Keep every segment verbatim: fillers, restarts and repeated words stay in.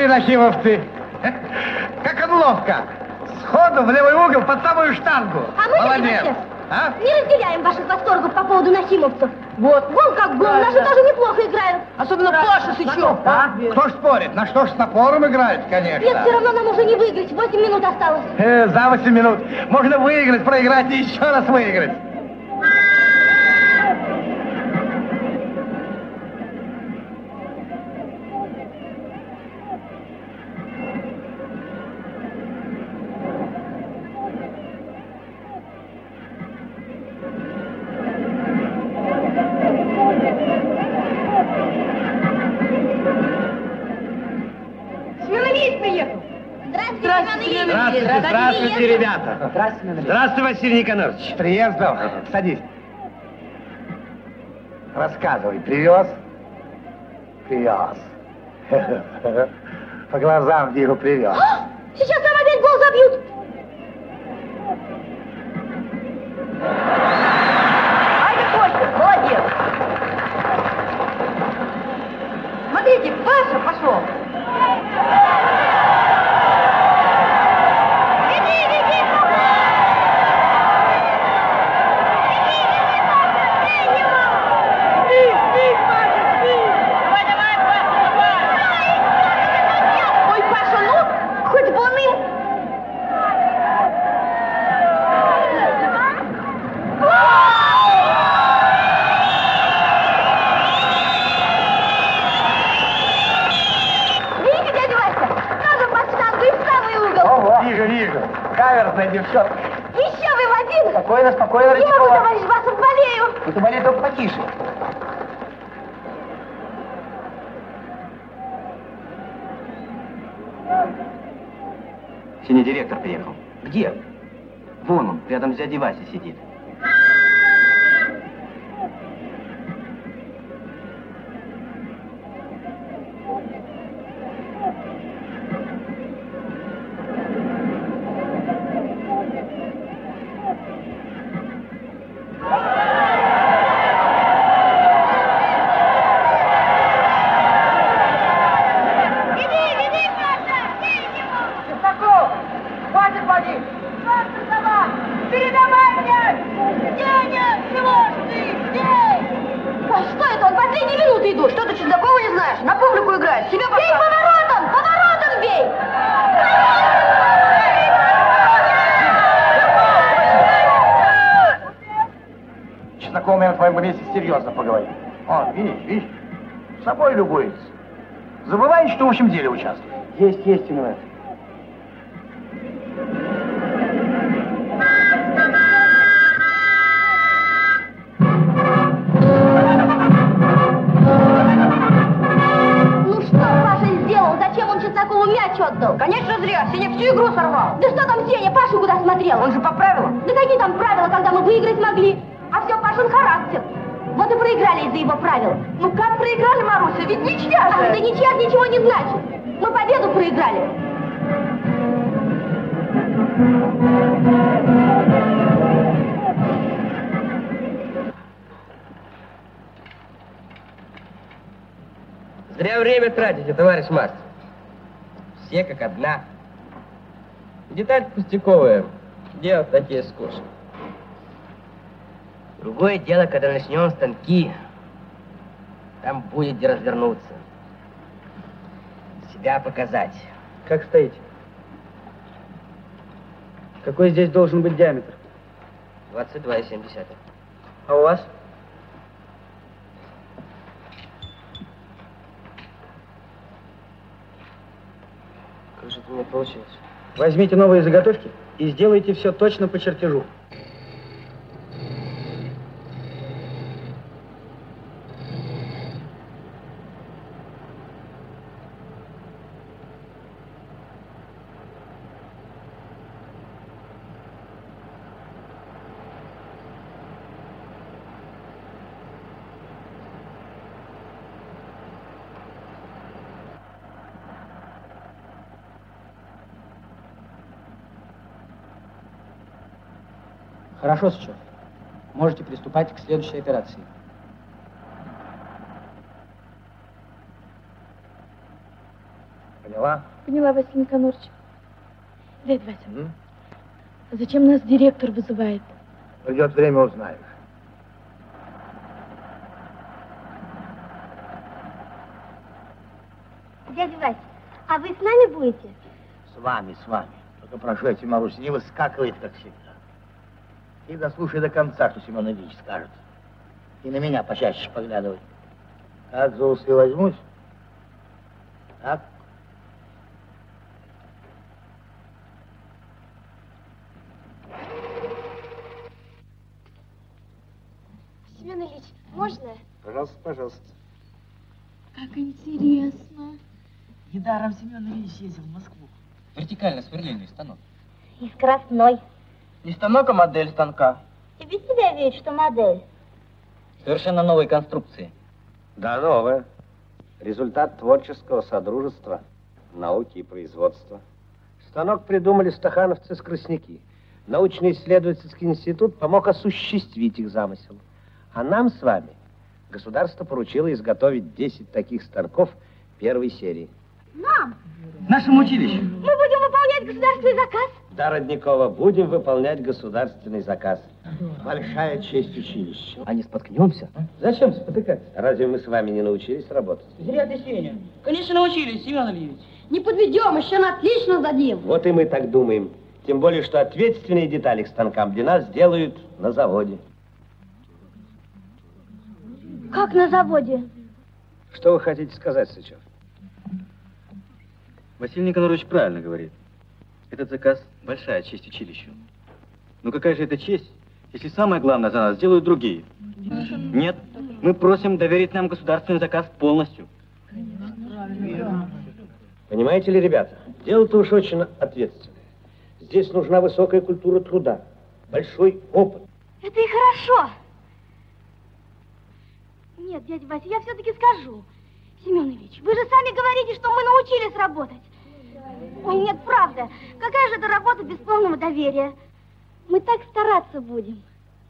нахимовцы. Как он ловко. Сходу в левый угол под самую штангу. А мы, молодец. А? Не разделяем ваших восторгов по поводу нахимовцев. Вот. Гол как гол, наши тоже неплохо играют. Особенно Паша Сычев. А? Кто ж спорит? На что ж с напором играют, конечно. Нет, все равно нам уже не выиграть. Восемь минут осталось. Э, за восемь минут. Можно выиграть, проиграть и еще раз выиграть. Здравствуйте, здравствуйте, ребята. Здравствуйте, Здравствуй, Василий Никонорович. Приездом. Садись. Рассказывай, привез? Привез. По глазам вижу, привез. Сейчас нам опять гол забьют. Айда, Костя, молодец. Смотрите, Паша пошел. Каверзная девчонка. Еще вы в один. Спокойно, спокойно, Не могу, товарищ Басов, болею. Ну ты болей только потише. Синий директор приехал. Где? Вон он, рядом с дядей Васей сидит. Знакомый на твоем месте серьезно поговорим. О, видишь, видишь, с собой любуется. Забываешь, что в общем деле участвует. Есть, есть, Инвет. Ну что Паша сделал? Зачем он Чеснокову мяч отдал? Конечно, зря. Сеня всю игру сорвал. Да что там Сеня? Пашу куда смотрел? Он же по правилам. Да какие там правила, когда мы выиграть могли? А все Пашин характер. Вот и проиграли из-за его правил. Ну как проиграли, Маруся? Ведь ничья же. Ах, да ничья ничего не значит. Мы победу проиграли. Зря время тратите, товарищ мастер. Все как одна. Деталь пустяковая. Делать такие скучные. Другое дело, когда начнем станки, там будет где развернуться. Себя показать. Как стоите? Какой здесь должен быть диаметр? двадцать два и семь десятых. А у вас? Как же это у меня получилось? Возьмите новые заготовки и сделайте все точно по чертежу. Хорошо, Сычев. Можете приступать к следующей операции. Поняла? поняла? Поняла, Василий Никонорович. Дядя Вася, М? а зачем нас директор вызывает? Придет время, узнаешь. Дядя Вася, а вы с нами будете? С вами, с вами. Только прошу я тебя, Маруся, не выскакивает, как всегда. И дослушай до конца, что Семен Ильич скажет. И на меня почаще поглядывай. Как за усы возьмусь, так. Семен Ильич, можно? Пожалуйста, пожалуйста. Как интересно. Недаром Семен Ильич ездил в Москву. Вертикально-сверлильный станок. И скоростной. Не станок, а модель станка. И без тебя верить, что модель. Совершенно новой конструкции. Да, новое. Результат творческого содружества науки и производства. Станок придумали стахановцы-скоростники. Научно-исследовательский институт помог осуществить их замысел. А нам с вами государство поручило изготовить десять таких станков первой серии. Нам? В нашем училище. Мы будем выполнять государственный заказ. Да, Родникова, будем выполнять государственный заказ. Большая честь училища. А не споткнемся? Зачем спотыкаться? Разве мы с вами не научились работать? Зря ты, Сеня. Конечно, научились, Семен Ильич. Не подведем, еще на отлично дадим. Вот и мы так думаем. Тем более, что ответственные детали к станкам для нас делают на заводе. Как на заводе? Что вы хотите сказать, Сычев? Василий Никонорович правильно говорит. Этот заказ – большая честь училищу. Но какая же это честь, если самое главное за нас делают другие? Нет, мы просим доверить нам государственный заказ полностью. Понимаете ли, ребята, дело-то уж очень ответственное. Здесь нужна высокая культура труда, большой опыт. Это и хорошо. Нет, дядя Вася, я все-таки скажу. Семен Ильич, вы же сами говорите, что мы научились работать. Ой, нет, правда. Какая же это работа без полного доверия? Мы так стараться будем.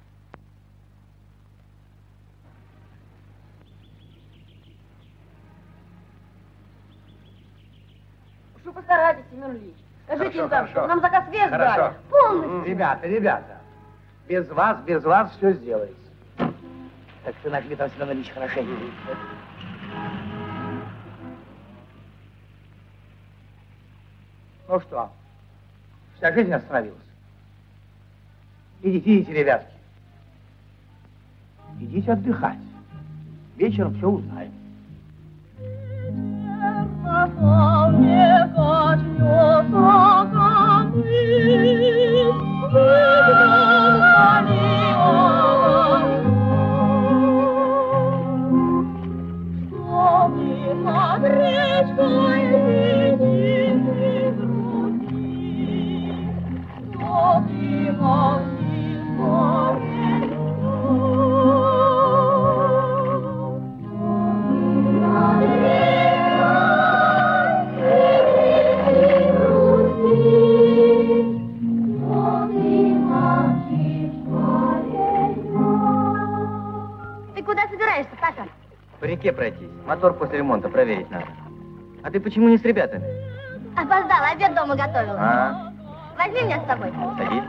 Что постарайтесь, Семен Ильич. Скажите Хорошо, им там, хорошо. что нам заказ весь Хорошо. дали. Полностью. Ребята, ребята, без вас, без вас все сделается. Так ты нашли там, Семен Ильич, хорошенько. Ну что, вся жизнь остановилась? Идите, идите, ребятки. Идите отдыхать. Вечером все узнаем. По реке пройтись. Мотор после ремонта проверить надо. А ты почему не с ребятами? Опоздала, обед дома готовила. А, Возьми меня с собой. садись.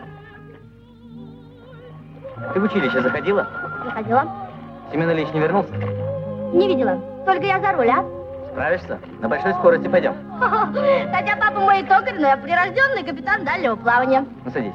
Ты в училище заходила? Не ходила. Семен Ильич не вернулся? Не видела. Только я за руль, а? Справишься? На большой скорости пойдем. Хотя папа мой токарь, но я прирожденный капитан дальнего плавания. Ну, садись.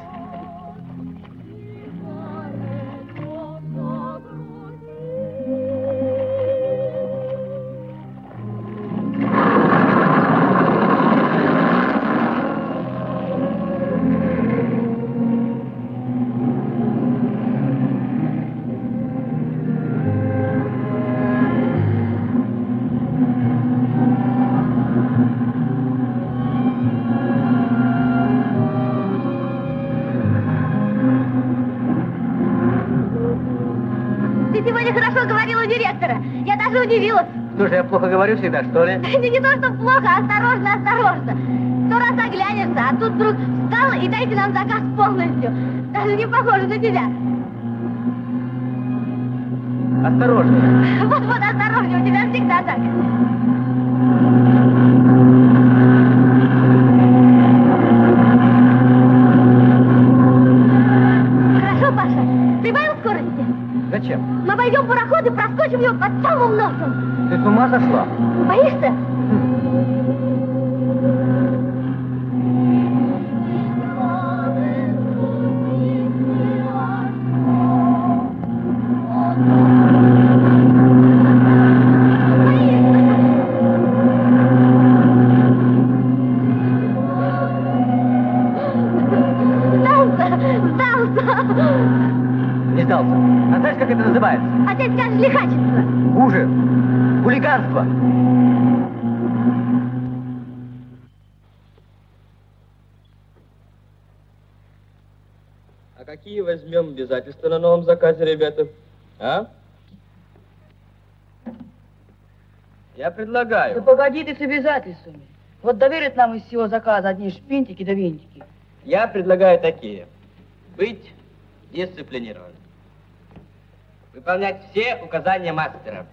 Я даже удивилась. Слушай, я плохо говорю всегда, что ли? Это не то, что плохо, осторожно, осторожно. Сто раз оглянешься, а тут вдруг встал и дайте нам заказ полностью. Даже не похоже на тебя. Осторожно. Вот-вот, осторожнее, у тебя всегда так. живет под самым носом. Ты с ума сошла? Боишься? Не сдался. А знаешь, как это называется? Опять скажешь лихачество. Хуже. Хулиганство. А какие возьмем обязательства на новом заказе, ребята? А? Я предлагаю. Да погоди ты с обязательствами. Вот доверят нам из всего заказа одни шпинтики да винтики. Я предлагаю такие. Быть дисциплинированным. Выполнять все указания мастера.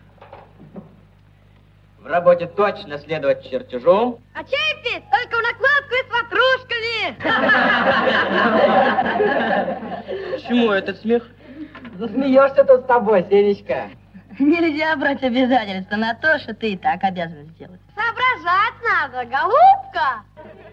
В работе точно следовать чертежу. А чай пить только в накладку и с ватрушками. Почему этот смех? Засмеешься тут с тобой, Сенечка. Нельзя брать обязательства на то, что ты и так обязан сделать. Соображать надо, голубка.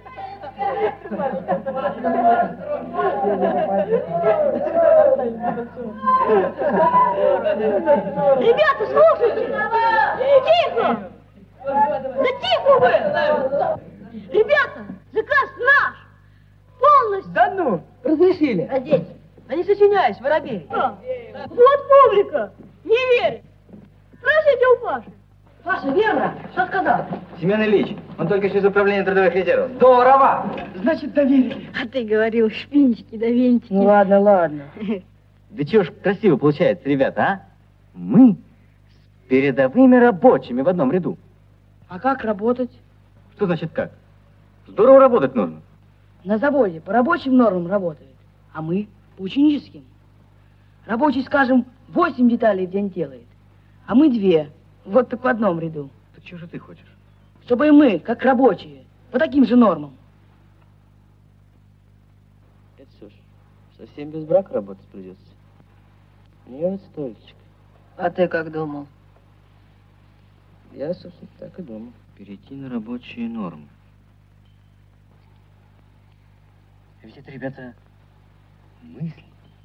Ребята, слушайте! Тихо! Да тихо вы! Ребята, заказ наш! Полностью! Да ну, разрешили. А здесь? Да не сочиняйся, воробей. А, вот публика! Не верит! Спросите у Паши. Паша, верно? Что сказал? Семен Ильич, он только что из управления трудовых резервов. Здорово! Значит, доверили. А ты говорил, шпинчики да винтики. Ну ладно, ладно. Да чего ж красиво получается, ребята, а? Мы с передовыми рабочими в одном ряду. А как работать? Что значит как? Здорово работать нужно. На заводе по рабочим нормам работает, а мы по ученическим. Рабочий, скажем, восемь деталей в день делает, а мы две, вот так в одном ряду. Так чего же ты хочешь? Чтобы и мы, как рабочие, по таким же нормам. Это что ж, совсем без брака работать придется. Нет, стольчик. А ты как думал? Я, собственно, так и думал. Перейти на рабочие нормы. Ведь это, ребята, мысли.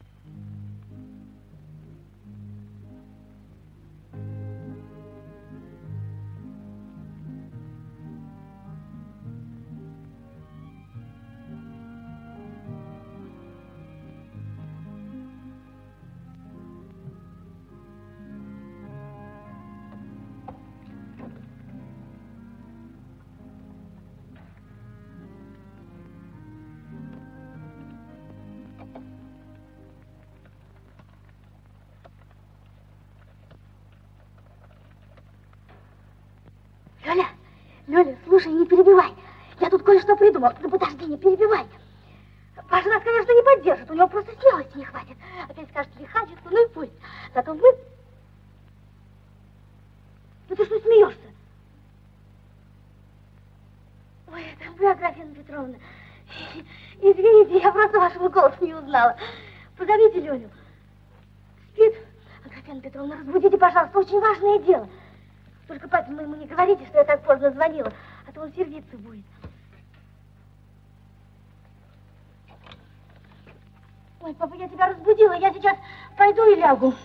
Лёля, Лёля, слушай, не перебивай. Я тут кое-что придумал. Ну подожди, не перебивай. Паша нас, конечно, не поддержит, у него просто смелости не хватит. Опять скажет лихачество, ну и пусть. Зато мы... Ну ты что смеешься? Ой, это вы, Аграфена Петровна. Извините, я просто вашего голоса не узнала. Позовите Лёлю. Спит? Аграфена Петровна, разбудите, пожалуйста, очень важное дело. Только папе моему не говорите, что я так поздно звонила, а то он сердиться будет. Ой, папа, я тебя разбудила, я сейчас пойду и лягу.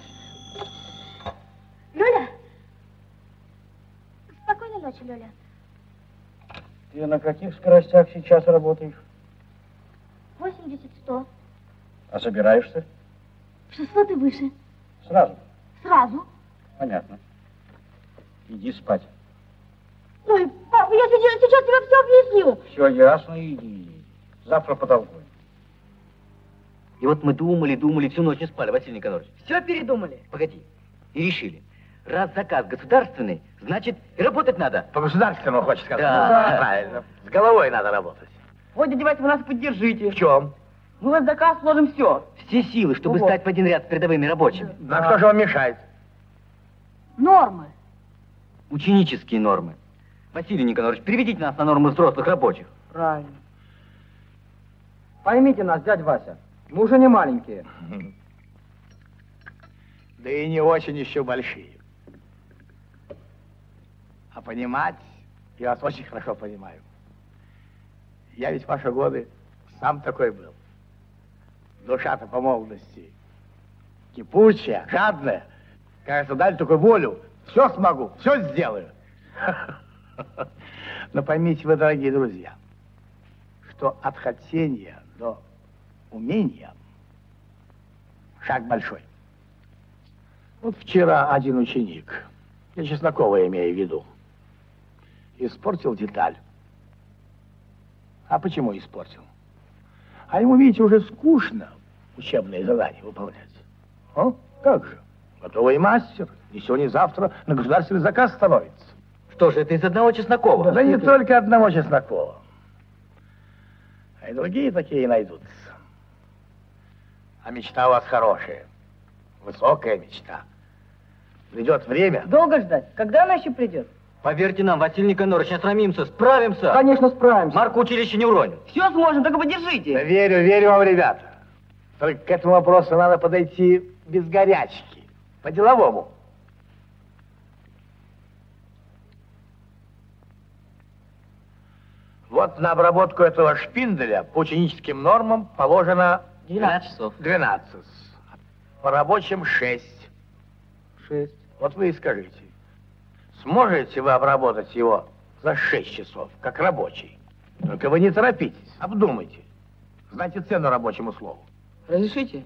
Лёля? Спокойной ночи, Лёля. Ты на каких скоростях сейчас работаешь? восемьдесят, сто. А собираешься? шестьсот и выше. Сразу. Сразу. Понятно. Иди спать. Ой, папа, я сейчас, сейчас тебе все объясню. Все ясно, иди. Завтра потолкуем. И вот мы думали, думали, всю ночь не спали, Василий Николаевич. Все передумали? Погоди. И решили, раз заказ государственный, значит, и работать надо. По государственному хочешь сказать? Да. Ну, правильно. С головой надо работать. Вот, дядя Вася, вы нас поддержите. В чем? Мы в этот заказ сложим все. Все силы, чтобы Ого. стать в один ряд с передовыми рабочими. Ну, а кто же вам мешает? Нормы. Ученические нормы. Василий Николаевич, переведите нас на нормы взрослых рабочих. Правильно. Поймите нас, дядя Вася, мы уже не маленькие. Да и не очень еще большие. А понимать, я вас очень хорошо понимаю. Я ведь в ваши годы сам такой был. Душа-то по молодости кипучая, жадная. Кажется, дали только волю. Все смогу, все сделаю. Но поймите вы, дорогие друзья, что от хотения до умения шаг большой. Вот вчера один ученик, я Чеснокова имею в виду, испортил деталь. А почему испортил? А ему, видите, уже скучно учебные задания выполнять. О, как же? Готовый мастер. Ни сегодня, ни завтра на государственный заказ становится. Что же, это из одного Чеснокова? Да не только одного Чеснокова. А и другие такие найдутся. А мечта у вас хорошая. Высокая мечта. Придет время. Долго ждать? Когда она еще придет? Поверьте нам, Василий Никонорович, не срамимся, справимся. Конечно, справимся. Марку училище не уронит. Все сможем, только Да подержите. верю, верю вам, ребята. Только к этому вопросу надо подойти без горячки. По-деловому. Вот на обработку этого шпинделя по ученическим нормам положено двенадцать часов. двенадцать. По рабочим шесть. Шесть. Вот вы и скажите, сможете вы обработать его за шесть часов, как рабочий? Только вы не торопитесь, обдумайте. Знайте цену рабочему слову. Разрешите?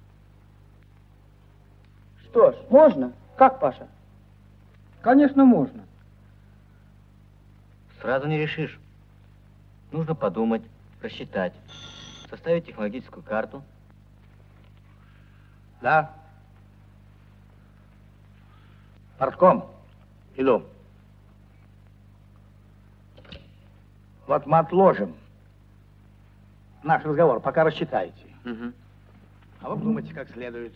Что ж, можно? Как, Паша? Конечно, можно. Сразу не решишь. Нужно подумать, просчитать, составить технологическую карту. Да. Портком, иду. Вот мы отложим наш разговор, пока рассчитаете. Угу. А вы думайте как следует.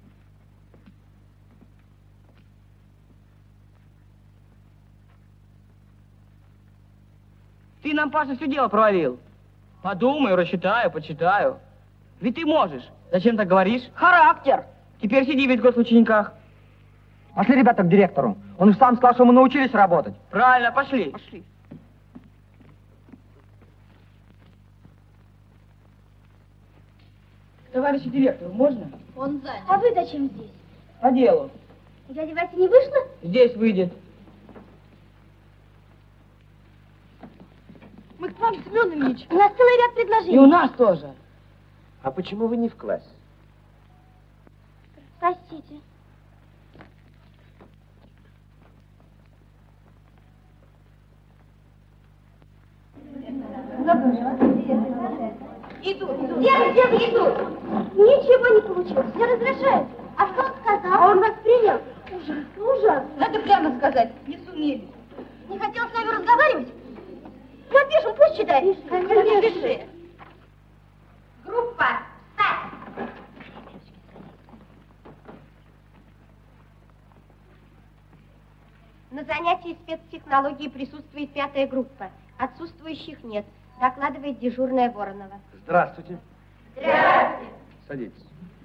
Ты нам, Паша, все дело провалил. Подумаю, рассчитаю, почитаю. Ведь ты можешь. Зачем так говоришь? Характер. Теперь сиди весь год в учениках. Пошли, ребята, к директору. Он же сам сказал, что мы научились работать. Правильно, пошли. Пошли. Товарищу директору, можно? Он занят. А вы зачем здесь? По делу. Дядя Вася не вышла? Здесь выйдет. Мы к вам, Семен Ильич. У нас целый ряд предложений. И у нас тоже. А почему вы не в классе? Простите. Идут. Где, где вы идут? Ничего не получилось. Все разрешают. А что он сказал? А он вас принял. Ужасно, ужасно. Надо прямо сказать. Не сумели. Не хотел с нами разговаривать? Напишем, пусть читает. Конечно. Пиши. Группа. Встать. На занятии спецтехнологии присутствует пятая группа. Отсутствующих нет. Докладывает дежурная Воронова. Здравствуйте. Здравствуйте. Садитесь.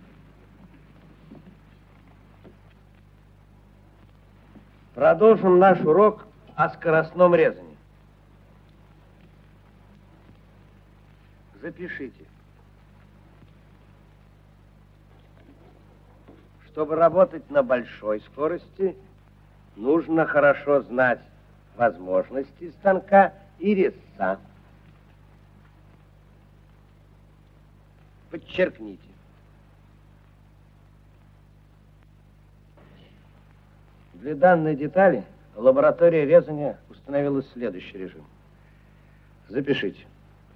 Продолжим наш урок о скоростном резании. Запишите. Чтобы работать на большой скорости, нужно хорошо знать возможности станка и резца. Подчеркните. Для данной детали лаборатория резания установила следующий режим. Запишите.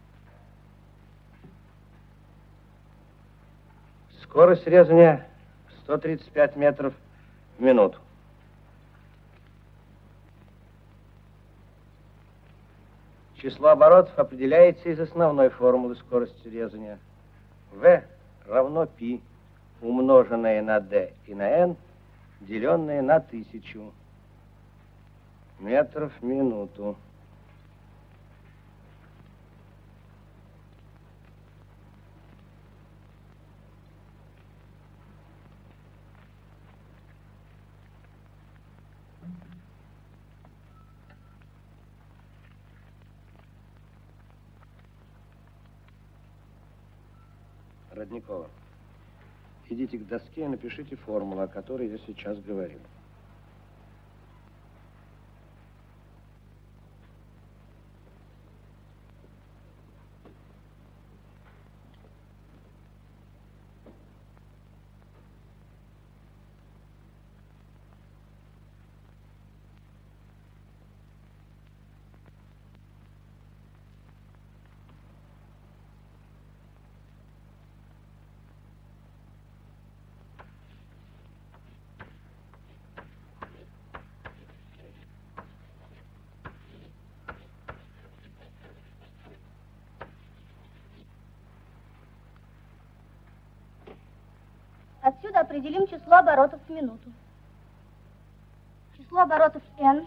Скорость резания сто тридцать пять метров в минуту. Число оборотов определяется из основной формулы скорости резания. V равно π, умноженное на d и на n, деленное на тысячу метров в минуту. Родникова, идите к доске и напишите формулу, о которой я сейчас говорил. Отсюда определим число оборотов в минуту. Число оборотов n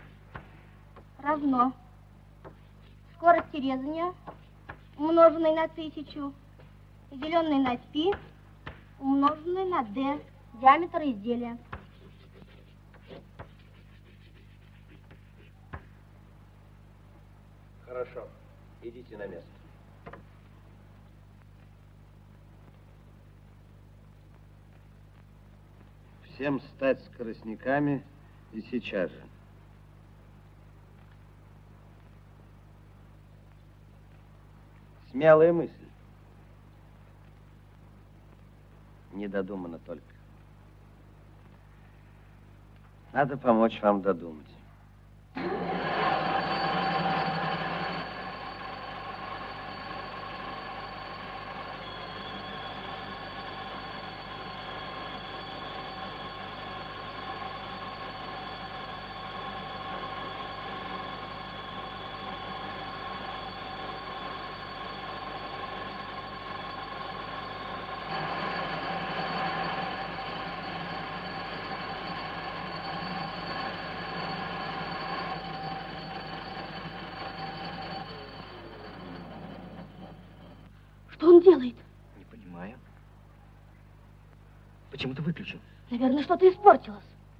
равно скорости резания, умноженной на тысячу, деленной на π, умноженной на d, диаметр изделия. Хорошо, идите на место. Всем стать скоростниками и сейчас же. Смелая мысль. Не додумано только. Надо помочь вам додумать. Что он делает? Не понимаю. Почему ты выключил? Наверное, что-то испортилось.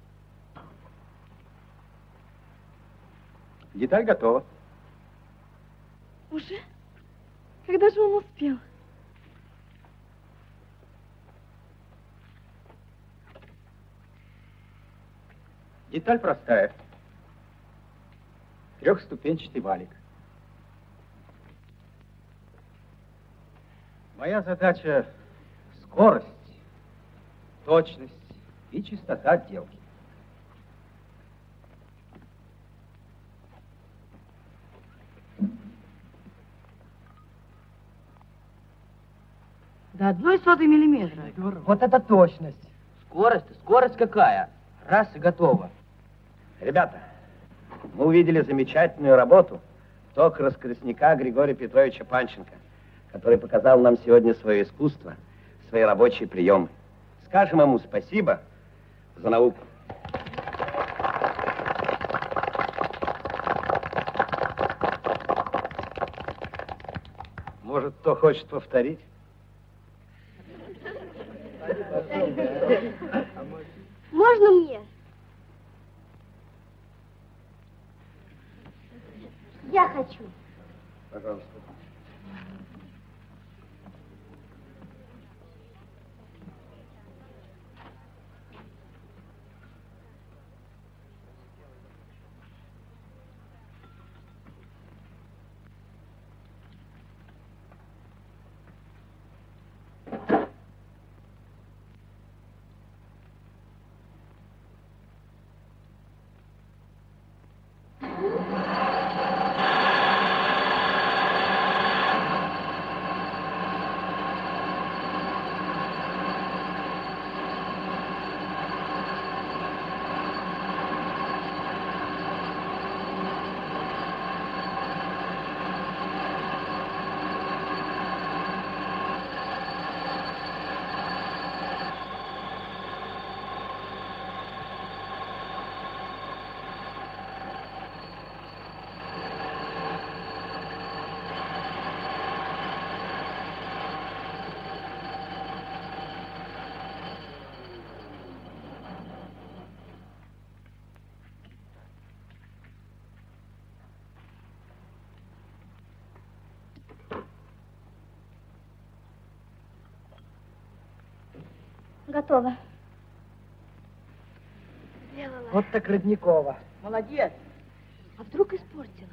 Деталь готова. Уже? Когда же он успел? Деталь простая. Трехступенчатый валик. Моя задача — скорость, точность и чистота отделки. До одной сотой миллиметра. Вот это точность. Скорость? Скорость какая? Раз и готово. Ребята, мы увидели замечательную работу токароскоростника Григория Петровича Панченко, который показал нам сегодня свое искусство, свои рабочие приемы. Скажем ему спасибо за науку. Может, кто хочет повторить? Можно мне? Я хочу. Пожалуйста. готово. Сделала. Вот так Родникова. Молодец. А вдруг испортила?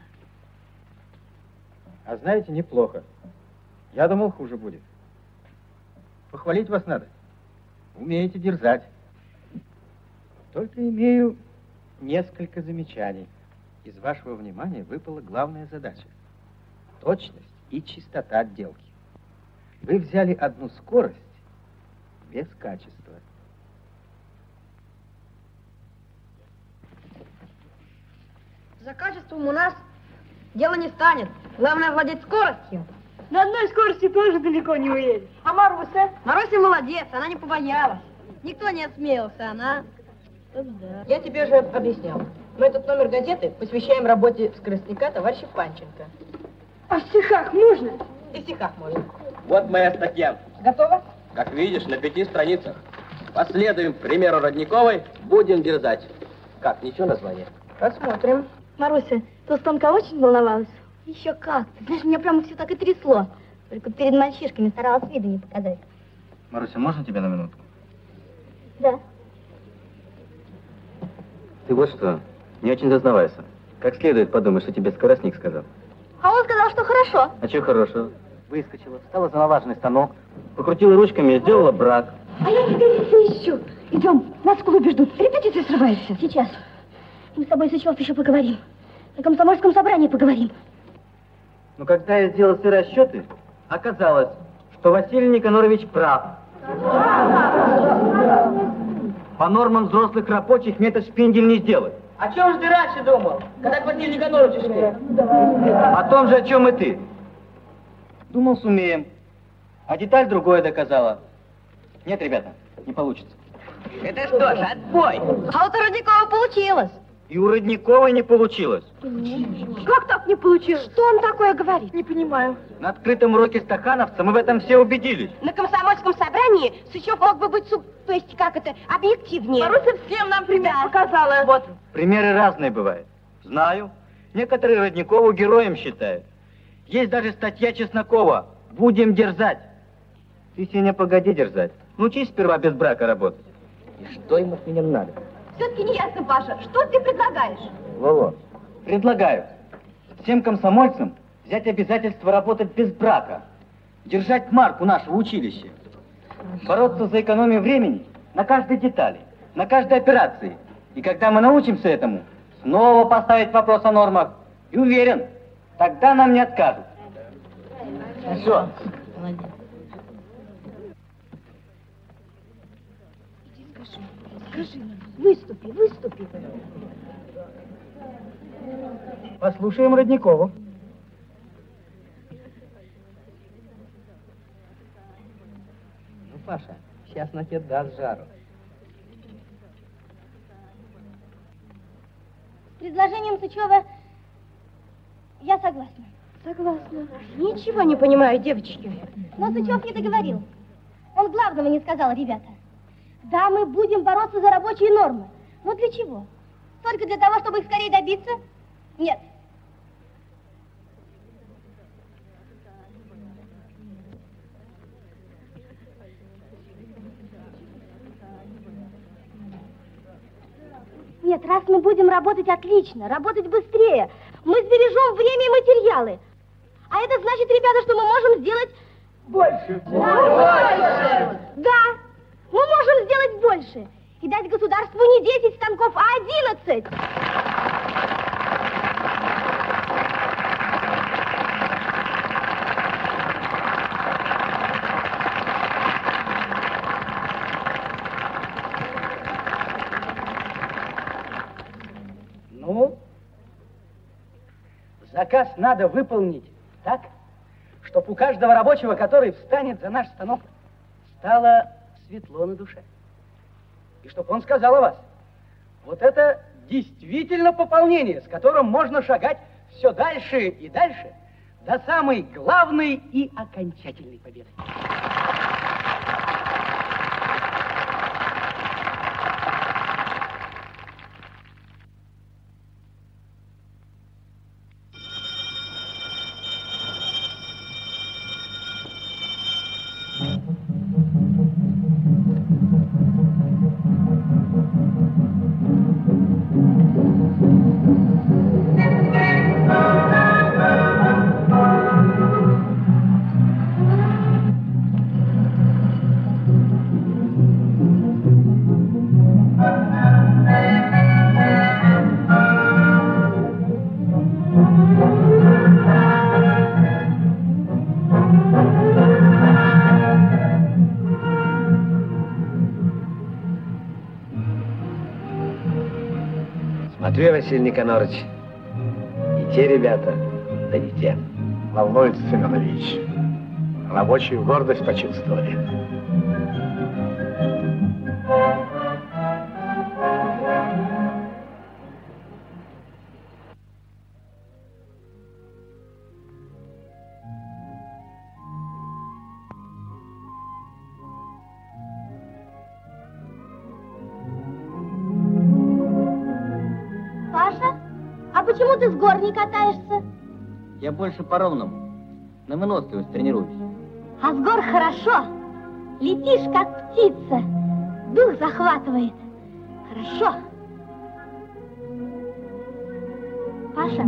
А знаете, неплохо. Я думал, хуже будет. Похвалить вас надо. Умеете дерзать. Только имею несколько замечаний. Из вашего внимания выпала главная задача. Точность и чистота отделки. Вы взяли одну скорость без качества. За качеством у нас дело не станет. Главное владеть скоростью. На одной скорости тоже далеко не уедешь. А Маруся? Маруся молодец, она не побоялась. Никто не отсмеялся, она... Да. Я тебе же объяснял. Мы этот номер газеты посвящаем работе скоростника товарища Панченко. А в стихах можно? И в стихах можно. Вот моя статья. Готово? Как видишь, на пяти страницах. Последуем примеру Родниковой, будем дерзать. Как, ничего название? Посмотрим. Маруся, Толстонка очень волновалась? Еще как. Ты знаешь, меня прямо все так и трясло. Только перед мальчишками старалась вида не показать. Маруся, можно тебя на минутку? Да. Ты вот что, не очень зазнавайся. Как следует подумай, что тебе скоростник сказал. А он сказал, что хорошо. А чего хорошего? Выскочила, встала за налаженный станок, покрутила ручками и сделала брак. А я репетицию ищу. Идем, нас в клубе ждут. Репетиция срывается. Сейчас. Мы с тобой, Сычев, еще поговорим. На комсомольском собрании поговорим. Но когда я сделал все расчеты, оказалось, что Василий Никонорович прав. По нормам взрослых рабочих мне этот шпиндель не сделать. О чем же ты раньше думал, когда к Василию Никоноровичу шли? О том же, о чем и ты. Думал, сумеем. А деталь другое доказала. Нет, ребята, не получится. Это что ж, отбой. А вот у Родникова получилось. И у Родниковой не получилось. Как так не получилось? Что он такое говорит? Не понимаю. На открытом уроке стахановца мы в этом все убедились. На комсомольском собрании Сычев мог бы быть, суб... то есть, как это, объективнее. Маруся всем нам пример показала. Вот. Примеры разные бывают. Знаю. Некоторые Родникову героем считают. Есть даже статья Чеснокова «Будем дерзать». Ты, Сеня, погоди дерзать. Научись сперва без брака работать. И что им от меня надо? Все-таки не ясно, Паша. Что ты предлагаешь? Во-во. Предлагаю всем комсомольцам взять обязательство работать без брака. Держать марку нашего училища. Бороться за экономию времени на каждой детали, на каждой операции. И когда мы научимся этому, снова поставить вопрос о нормах. И уверен, тогда нам не откажут. Хорошо. Молодец. Скажи нам, выступи, выступи. Послушаем Родникову. Ну, Паша, сейчас на тебе даст жару. С предложением Сычева я согласна. Согласна. Ничего не понимаю, девочки. Но Сычев не договорил. Он главного не сказал, ребята. Да, мы будем бороться за рабочие нормы. Но для чего? Только для того, чтобы их скорее добиться? Нет. Нет, раз мы будем работать отлично, работать быстрее, мы сбережем время и материалы. А это значит, ребята, что мы можем сделать Больше. больше. Да, мы можем сделать больше и дать государству не десять станков, а одиннадцать. Ну, заказ надо выполнить так, чтобы у каждого рабочего, который встанет за наш станок, стало светло на душе. И чтобы он сказал о вас, вот это действительно пополнение, с которым можно шагать все дальше и дальше до самой главной и окончательной победы. тебе, Василий Никонорович. И те ребята, да не те. Волнуется, Семен Ильич. Рабочую гордость почувствовали. Паша, а почему ты с гор не катаешься? Я больше по ровному. На выносливость тренируюсь. А с гор хорошо. Летишь, как птица. Дух захватывает. Хорошо. Паша,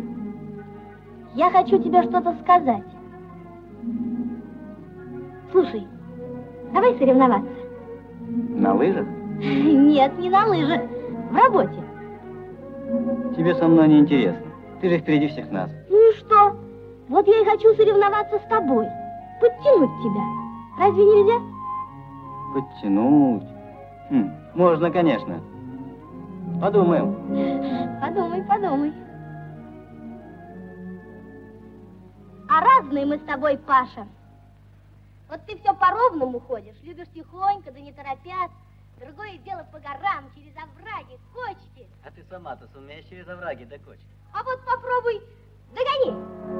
я хочу тебе что-то сказать. Слушай, давай соревноваться. На лыжах? Нет, не на лыжах. В работе. Тебе со мной не интересно. Ты же впереди всех нас. Ну и что? Вот я и хочу соревноваться с тобой. Подтянуть тебя. Разве нельзя? Подтянуть? Хм, можно, конечно. Подумаем. Подумай, подумай. А разные мы с тобой, Паша. Вот ты все по-ровному ходишь, любишь тихонько, да не торопясь. Другое дело по горам, через овраги, кочки. А ты сама-то сумеешь через овраги до кочки? А вот попробуй, догони.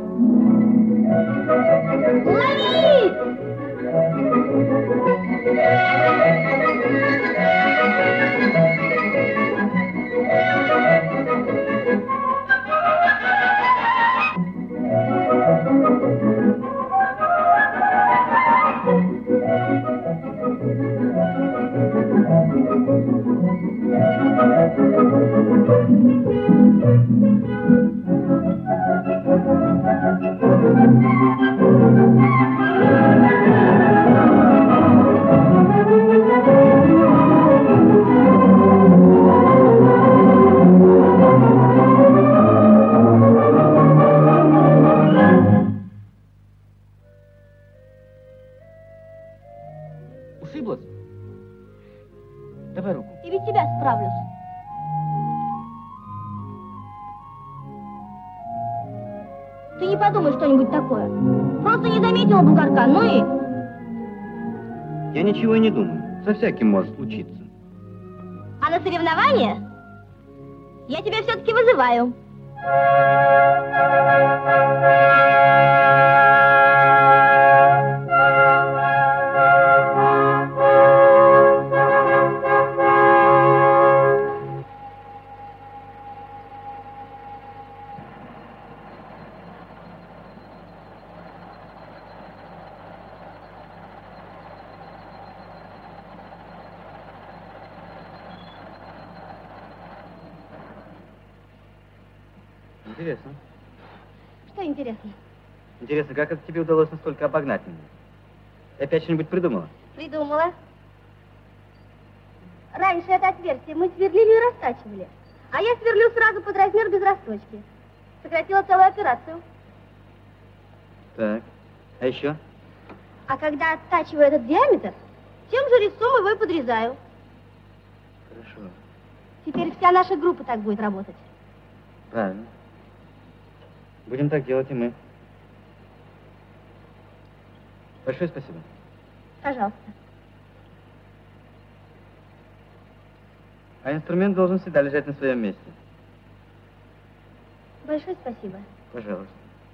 Лови! Ушиблась? Давай руку. И без тебя справлюсь. Ты не подумай что-нибудь такое. Просто не заметила бугорка, ну и... Я ничего и не думаю. Со всяким может случиться. А на соревнования я тебя все-таки вызываю. Интересно. Что интересно? Интересно, как это тебе удалось настолько обогнать меня? Ты опять что-нибудь придумала? Придумала. Раньше это отверстие мы сверлили и растачивали. А я сверлю сразу под размер без расточки. Сократила целую операцию. Так. А еще? А когда оттачиваю этот диаметр, тем же резцом его и подрезаю. Хорошо. Теперь вся наша группа так будет работать. Правильно. Будем так делать и мы. Большое спасибо. Пожалуйста. А инструмент должен всегда лежать на своем месте. Большое спасибо. Пожалуйста.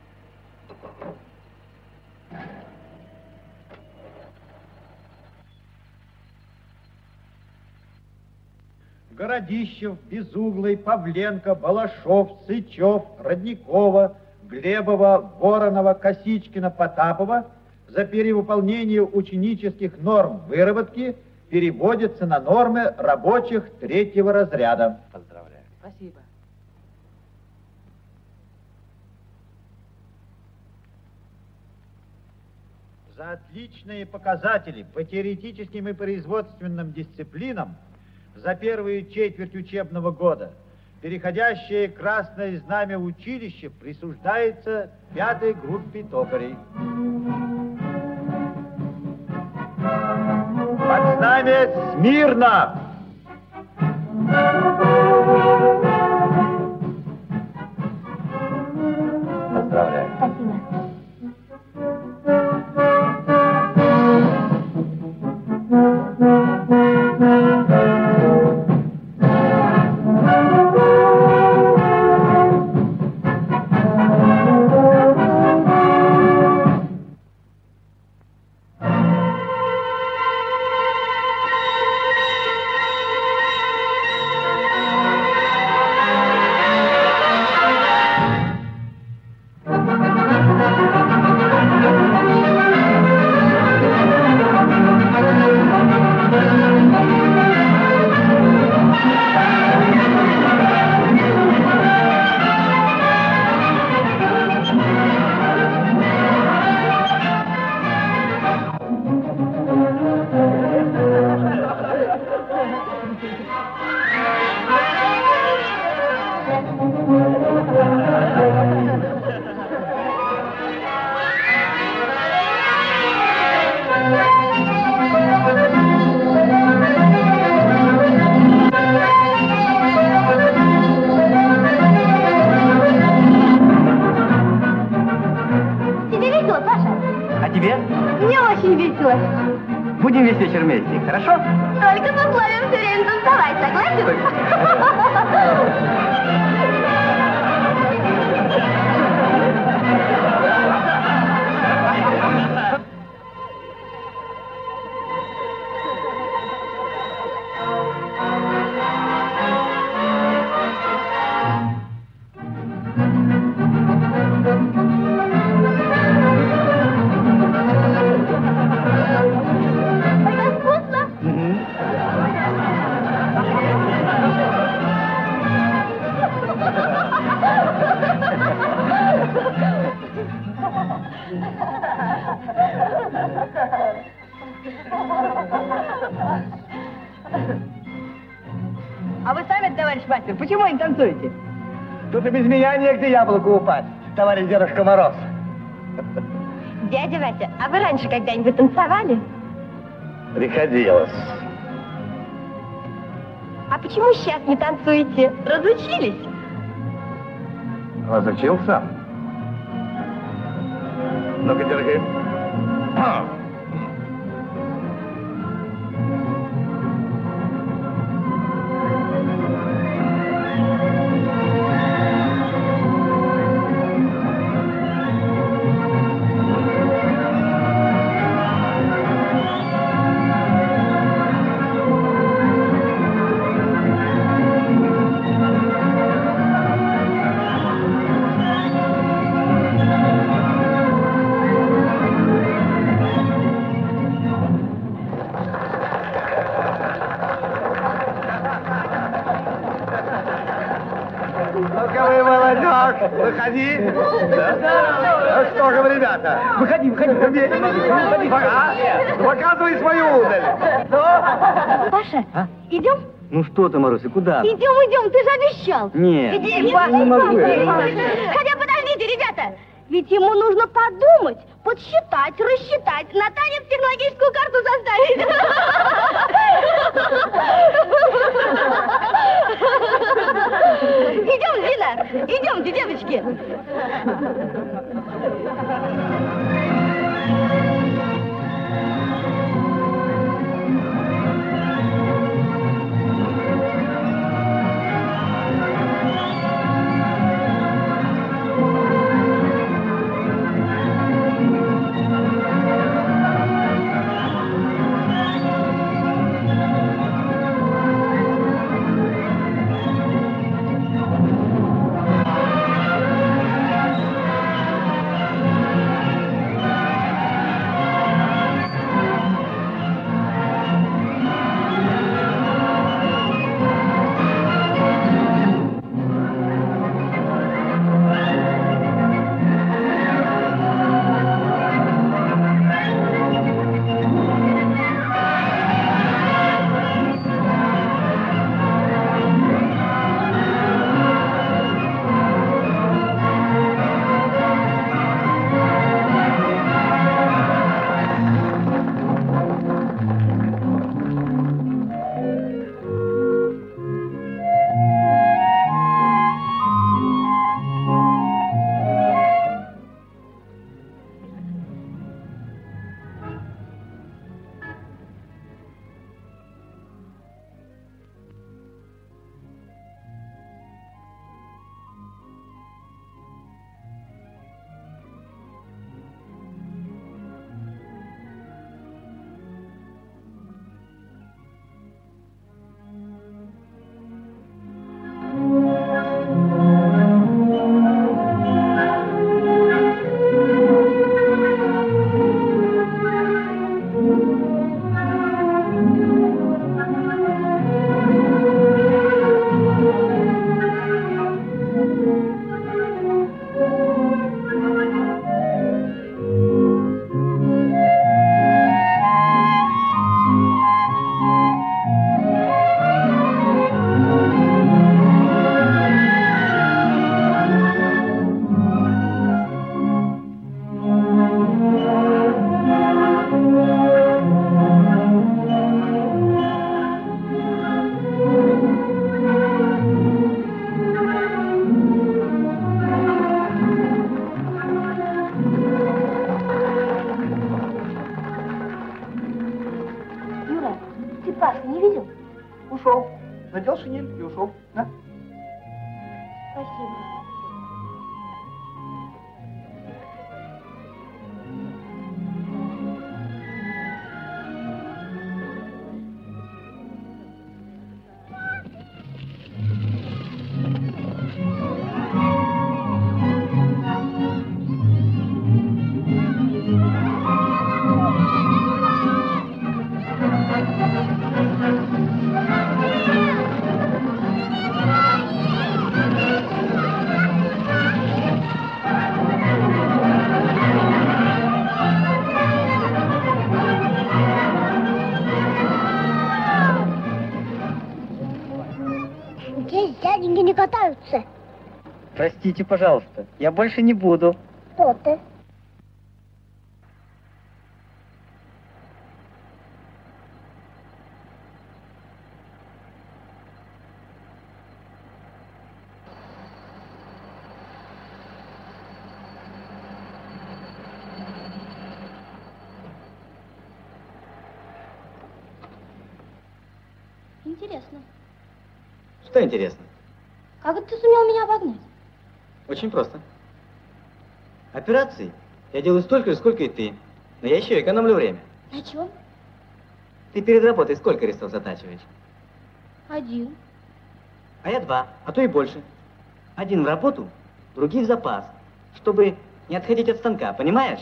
Городищев, Безуглый, Павленко, Балашов, Сычев, Родникова, Глебова, Воронова, Косичкина, Потапова за перевыполнение ученических норм выработки переводятся на нормы рабочих третьего разряда. Поздравляю. Спасибо. За отличные показатели по теоретическим и производственным дисциплинам за первую четверть учебного года переходящее красное знамя училища присуждается пятой группе токарей. Под знамя смирно! А тебе? Мне очень весело. Будем весь вечер вместе, хорошо? Только с условием все время танцевать, согласен? А вы сами, товарищ мастер, почему не танцуете? Тут и без меня негде яблоку упасть, товарищ Дедушка Мороз. Дядя Вася, а вы раньше когда-нибудь танцевали? Приходилось. А почему сейчас не танцуете? Разучились? Разучился? Ну-ка, держи. Ну-ка вы, молодежь, выходи. Да? Ну что же вы, ребята? Выходи, выходи. Выходи. Пора. Показывай свою удаль. Паша, а? Идем? Ну что ты, Маруся, куда? Идем, идем, ты же обещал. Нет. Иди, Паша, не могу. Хотя подождите, ребята. Ведь ему нужно подумать, подсчитать, рассчитать, на танец технологическую карту составить. Идем, Зина, идемте, девочки. ушел. Надел шинель и ушел. На. Спасибо. Дяденьки не катаются. Простите, пожалуйста, я больше не буду. Кто ты? Интересно. Что интересно? Как это ты сумел меня обогнать? Очень просто. Операций я делаю столько же, сколько и ты. Но я еще экономлю время. На чем? Ты перед работой сколько рисов затачиваешь? Один. А я два, а то и больше. Один в работу, другой в запас. Чтобы не отходить от станка, понимаешь?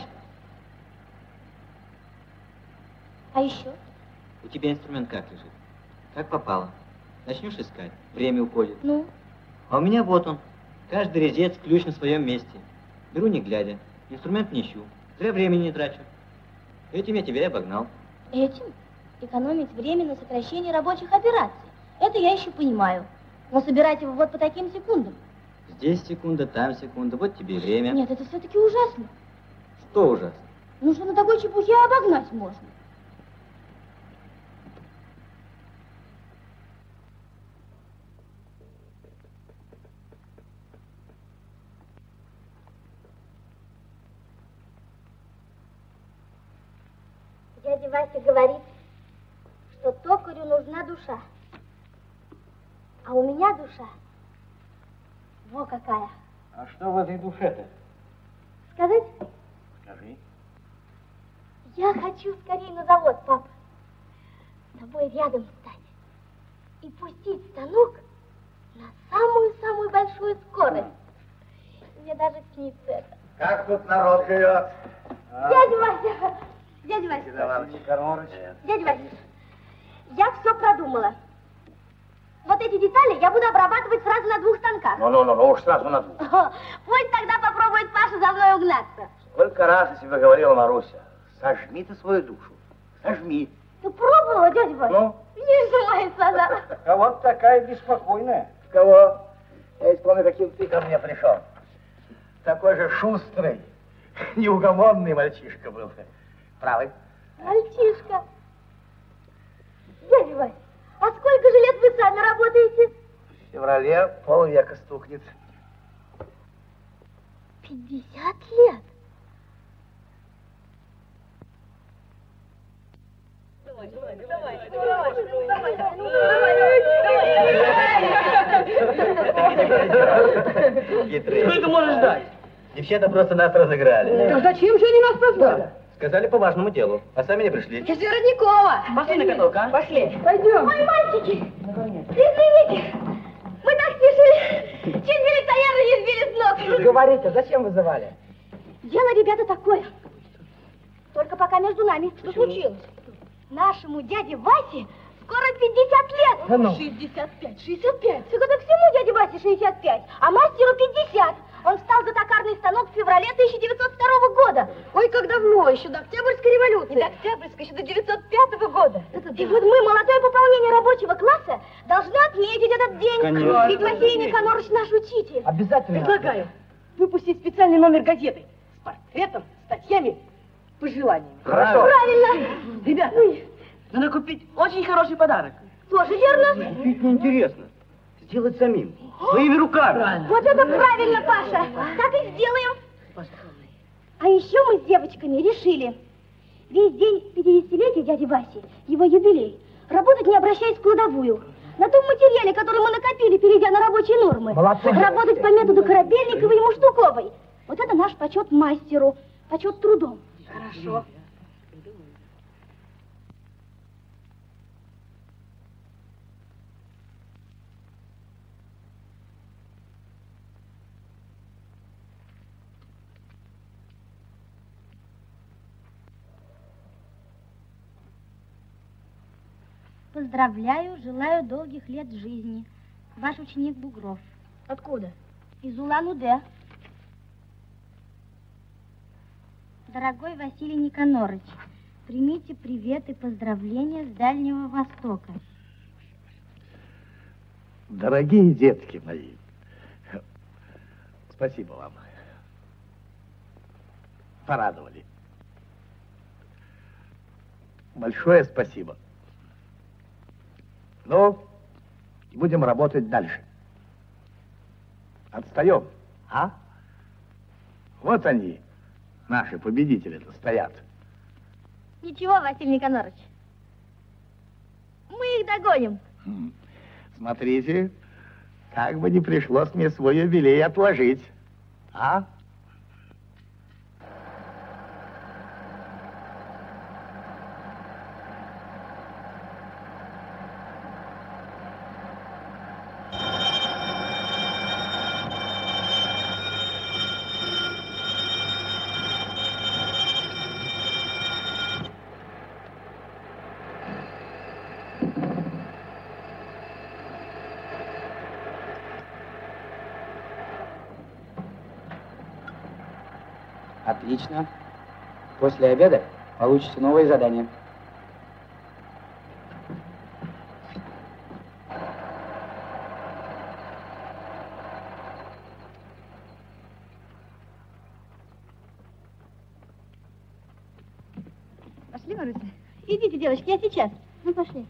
А еще? У тебя инструмент как лежит? Как попало. Начнешь искать, время уходит. Ну? А у меня вот он. Каждый резец, ключ на своем месте. Беру не глядя. Инструмент не ищу. Зря времени не трачу. Этим я тебя и обогнал. Этим? Экономить время на сокращение рабочих операций. Это я еще понимаю. Но собирать его вот по таким секундам. Здесь секунда, там секунда. Вот тебе и время. Нет, это все-таки ужасно. Что ужасно? Ну что на такой чепухе обогнать можно? Дядя Вася говорит, что токарю нужна душа. А у меня душа, во какая. А что в этой душе-то? Сказать? Скажи. Я хочу скорее на завод, папа. С тобой рядом стать. И пустить станок на самую-самую большую скорость. Мне даже снится это. Как тут народ живет? А? Дядя Вася! Дядя Вася! Дядя Вася, я все продумала. Вот эти детали я буду обрабатывать сразу на двух станках. Ну-ну-ну, уж сразу на двух. Пусть тогда попробует Паша за мной угнаться. Сколько раз я тебе говорила, Маруся, сожми ты свою душу, сожми. Ты пробовала, дядя Вася? Ну? Не сжимается она. А вот такая беспокойная. Кого? Я ведь помню, каким ты ко мне пришел. Такой же шустрый, неугомонный мальчишка был. Правый? Мальчишка. Дядя Вася, а сколько же лет вы сами работаете? В феврале полвека стукнет. Пятьдесят лет? Давай, давай, давай, давай, давай. Сколько можешь ждать? Девчата просто нас разыграли. Так зачем же они нас позвали? Сказали по важному делу, а сами не пришли. Это Родникова. Пошли на каток, а? Пошли. Пойдем. Ой, мальчики, извините, мы так спешили, чуть милиционеры не сбили с ног. Говорите, зачем вызывали? Дело, ребята, такое. Только пока между нами. Что случилось? Нашему дяде Васе скоро пятьдесят лет. Да ну. шестьдесят пять, шестьдесят пять. Всего так всему дяде Васе шестьдесят пять, а мастеру пятьдесят. Он встал за токарный станок в феврале тысяча девятьсот второго года. Ой, как давно, еще до Октябрьской революции. И до Октябрьской, еще до девятьсот пятого года. Это и вот мы, молодое пополнение рабочего класса, должны отметить этот день. Конечно. Ведь Василий Никонорович наш учитель. Обязательно. Предлагаю выпустить специальный номер газеты с портретом, статьями, пожеланиями. Хорошо. Правильно. Ребята, надо купить очень хороший подарок. Тоже верно. Купить неинтересно. Сделать самим. Своими руками. Вот это правильно, Паша. Так и сделаем. А еще мы с девочками решили весь день пятидесятилетия дяди Васи, его юбилей, работать не обращаясь в кладовую, на том материале, который мы накопили, перейдя на рабочие нормы. Молодцы. Работать по методу Корабельниковой и Муштуковой. Вот это наш почет мастеру, почет трудом. Хорошо. Поздравляю, желаю долгих лет жизни. Ваш ученик Бугров. Откуда? Из Улан-Удэ. Дорогой Василий Никонорович, примите привет и поздравления с Дальнего Востока. Дорогие детки мои, спасибо вам. Порадовали. Большое спасибо. Ну, будем работать дальше. Отстаем, а? Вот они, наши победители-то, стоят. Ничего, Василий Никонорович. Мы их догоним. Хм. Смотрите, как бы не пришлось мне свой юбилей отложить, а? Отлично. После обеда получите новые задания. Пошли, Маруся? Идите, девочки, я сейчас. Ну, пошли.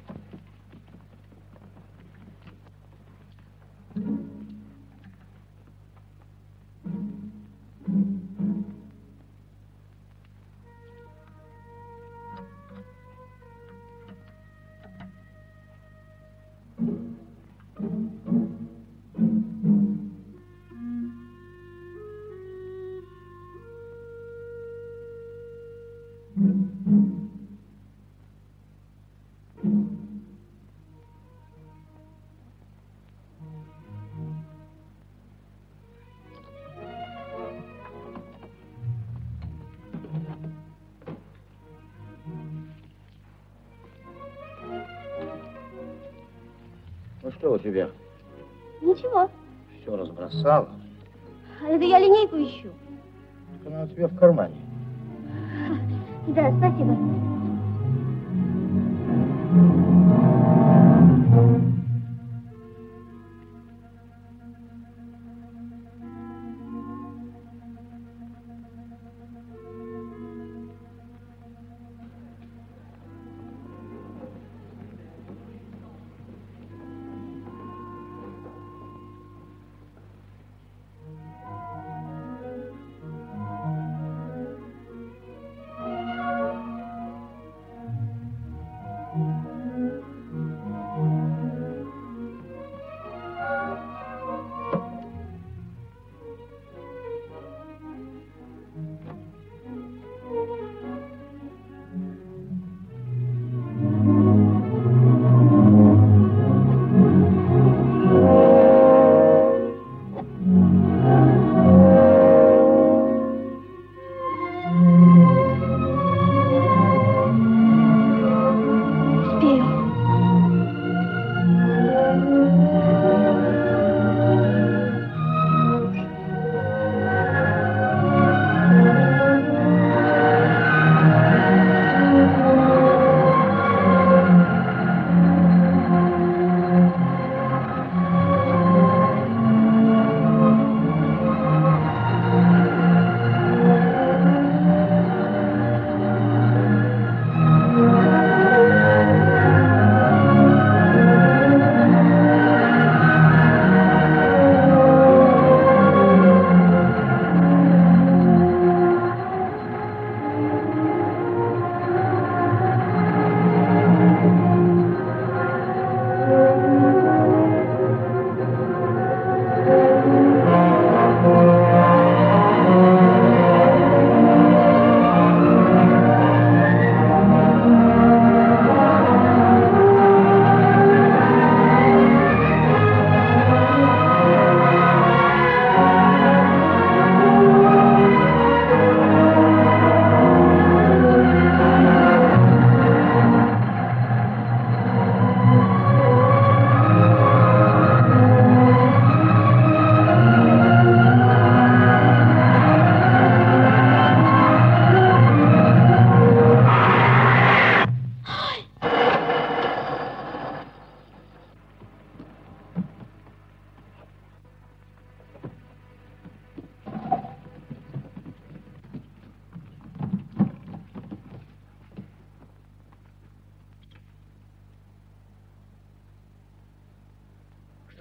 Ну что у тебя? Ничего. Все разбросала? А это я линейку ищу. Так она у тебя в кармане. Да, спасибо.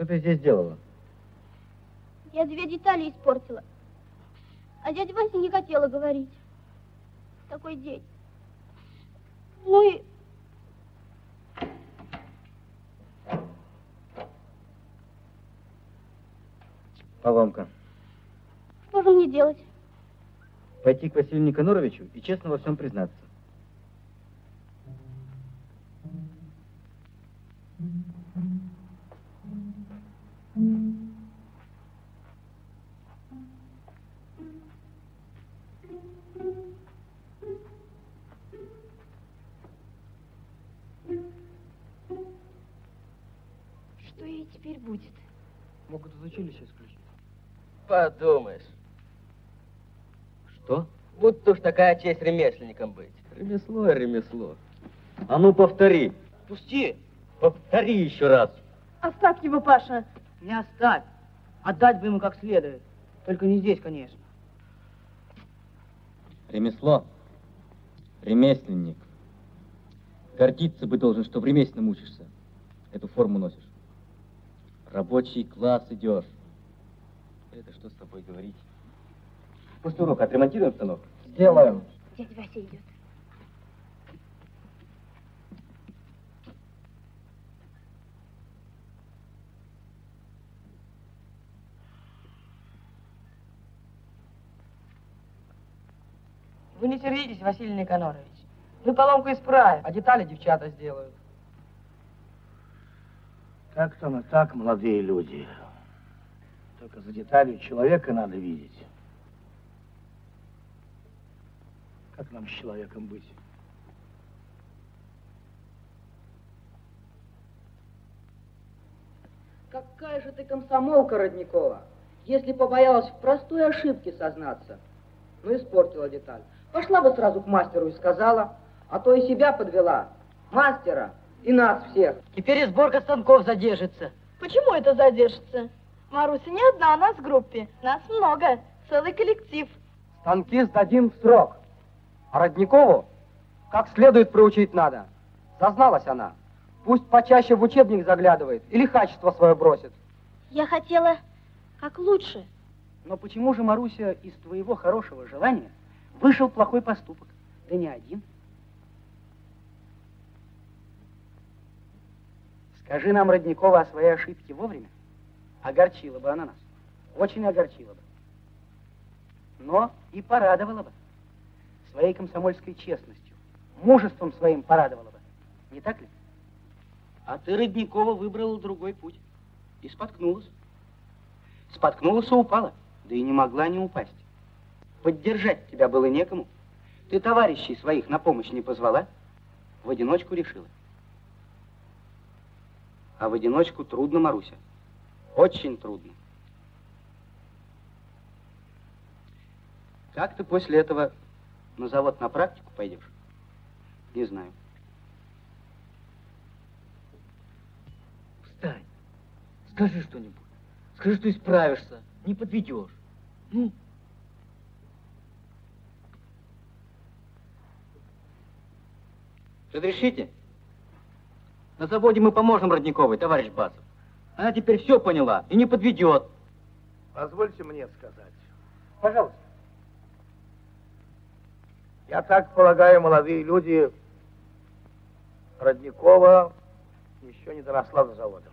Что ты здесь делала? Я две детали испортила. А дядя Вася не хотела говорить. В такой день. Ну и... Поломка. Что же мне делать? Пойти к Василию Никоноровичу и честно во всем признаться. Что ей теперь будет? Могут из училища исключить. Подумаешь. Что? Будто уж такая честь ремесленником быть. Ремесло и ремесло. А ну повтори. Пусти. Повтори еще раз. Оставь его, Паша. Не оставь. Отдать бы ему как следует. Только не здесь, конечно. Ремесло. Ремесленник. Гордиться бы должен, что в ремесленном учишься. Эту форму носишь. Рабочий класс идешь. Это что с тобой говорить? После урока отремонтируем станок? Сделаем. Дядя Вася идет. Вы не сердитесь, Василий Никонорович. Мы поломку исправим, а детали девчата сделают. Как там и так, молодые люди. Только за деталью человека надо видеть. Как нам с человеком быть? Какая же ты комсомолка, Родникова, если побоялась в простой ошибке сознаться. Ну, испортила деталь. Пошла бы сразу к мастеру и сказала, а то и себя подвела. Мастера и нас всех. Теперь и сборка станков задержится. Почему это задержится? Маруся не одна, нас в группе. Нас много. Целый коллектив. Станки сдадим в срок. А Родникову как следует проучить надо. Зазналась она. Пусть почаще в учебник заглядывает или хачество свое бросит. Я хотела как лучше. Но почему же, Маруся, из твоего хорошего желания вышел плохой поступок? Да не один. Скажи нам, Родникова, о своей ошибке вовремя. Огорчила бы она нас. Очень огорчила бы. Но и порадовала бы. Своей комсомольской честностью. Мужеством своим порадовала бы. Не так ли? А ты, Родникова, выбрала другой путь. И споткнулась. Споткнулась и упала. Да и не могла не упасть. Поддержать тебя было некому. Ты товарищей своих на помощь не позвала. В одиночку решила. А в одиночку трудно, Маруся. Очень трудно. Как ты после этого на завод на практику пойдешь? Не знаю. Встань. Скажи что-нибудь. Скажи, что исправишься. Не подведешь. Ну? Разрешите? На заводе мы поможем Родниковой, товарищ Басов. Она теперь все поняла и не подведет. Позвольте мне сказать. Пожалуйста. Я так полагаю, молодые люди, Родникова еще не доросла до завода.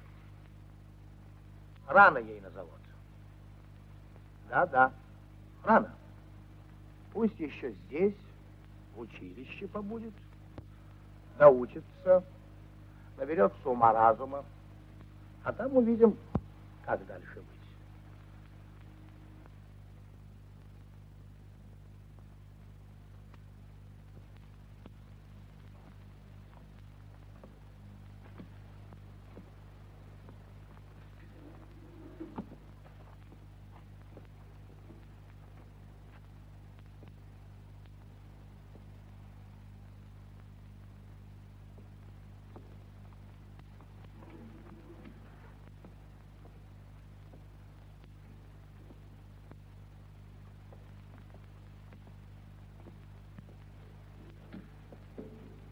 Рано ей на завод. Да-да, рано. Пусть еще здесь, в училище побудет, доучится, наберется ума разума, а там увидим, как дальше быть.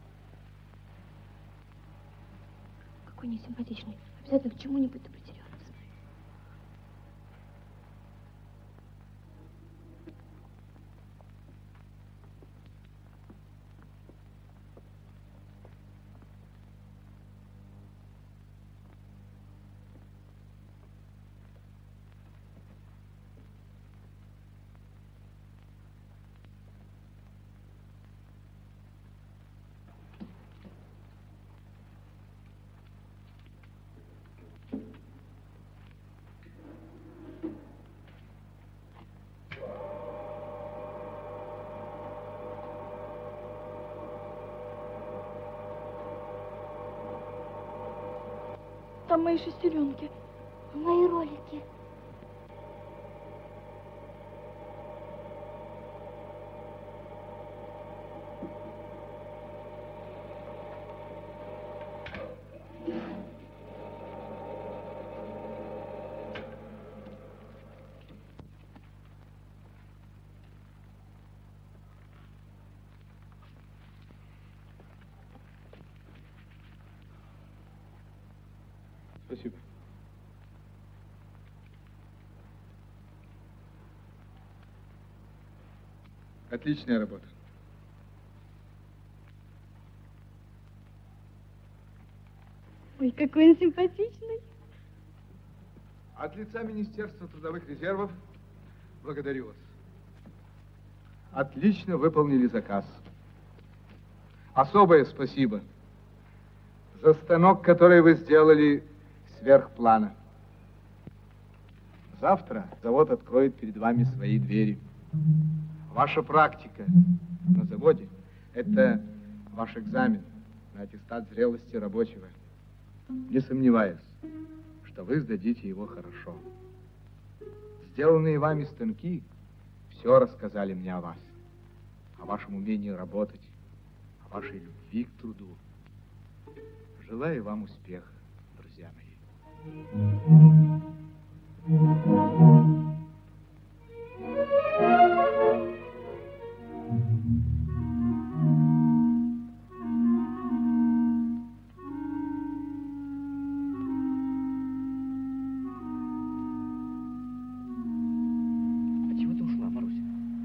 Какой несимпатичный. Обязательно к чему-нибудь да притерется. там мои шестеренки? Мои ролики. Спасибо. Отличная работа. Ой, какой он симпатичный. От лица Министерства трудовых резервов благодарю вас. Отлично выполнили заказ. Особое спасибо за станок, который вы сделали сверх плана. Завтра завод откроет перед вами свои двери. Ваша практика на заводе – это ваш экзамен на аттестат зрелости рабочего. Не сомневаюсь, что вы сдадите его хорошо. Сделанные вами станки все рассказали мне о вас, о вашем умении работать, о вашей любви к труду. Желаю вам успеха, друзья мои. Почему ты ушла, Маруся?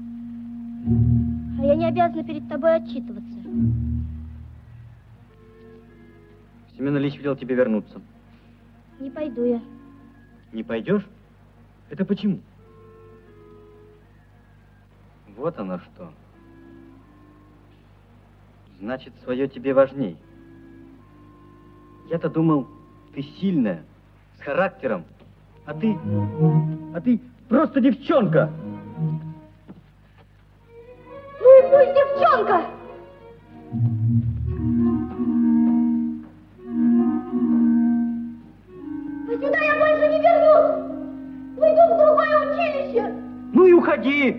А я не обязана перед тобой отчитываться. Семен Ильич велел тебе вернуться. Не пойду я. Не пойдешь? Это почему? Вот оно что. Значит, свое тебе важней. Я-то думал, ты сильная, с характером, а ты, а ты просто девчонка. Ну и пусть девчонка! Сюда я больше не вернусь! Уйду в другое училище! Ну и уходи!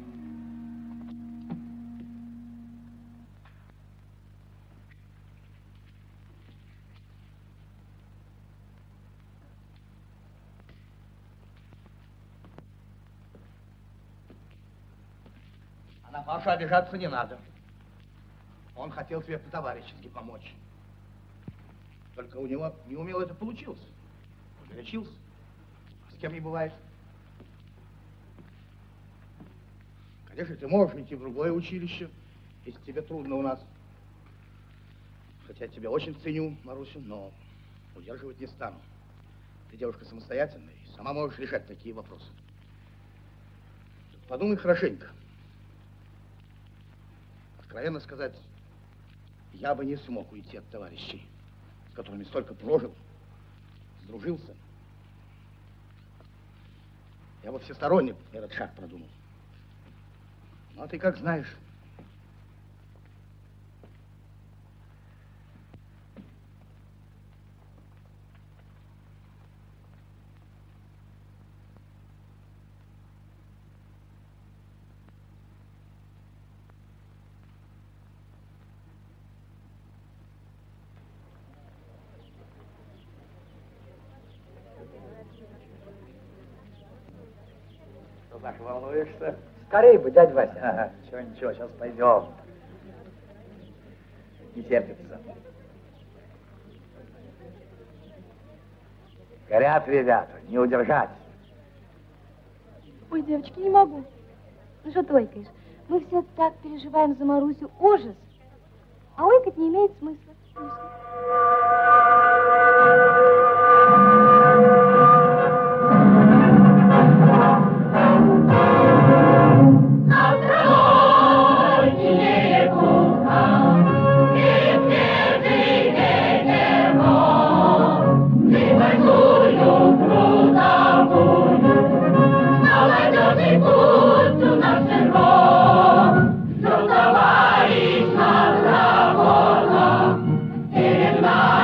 А на Пашу обижаться не надо. Он хотел тебе по-товарищески помочь. Только у него не умело это получилось. Горячился. С кем не бывает. Конечно, ты можешь идти в другое училище, если тебе трудно у нас. Хотя я тебя очень ценю, Маруся, но удерживать не стану. Ты девушка самостоятельная и сама можешь решать такие вопросы. Подумай хорошенько. Откровенно сказать, я бы не смог уйти от товарищей, с которыми столько прожил, сдружился. Я бы всесторонне этот шаг продумал. Ну, а ты как знаешь. Так волнуешься? Скорей бы, дядя Вася. Ага, ничего, ничего, сейчас пойдем. Не терпится. Горят ребята, не удержать. Ой, девочки, не могу. Ну что ты ойкаешь? Мы все так переживаем за Марусю. Ужас. А ойкать не имеет смысла. Перед нами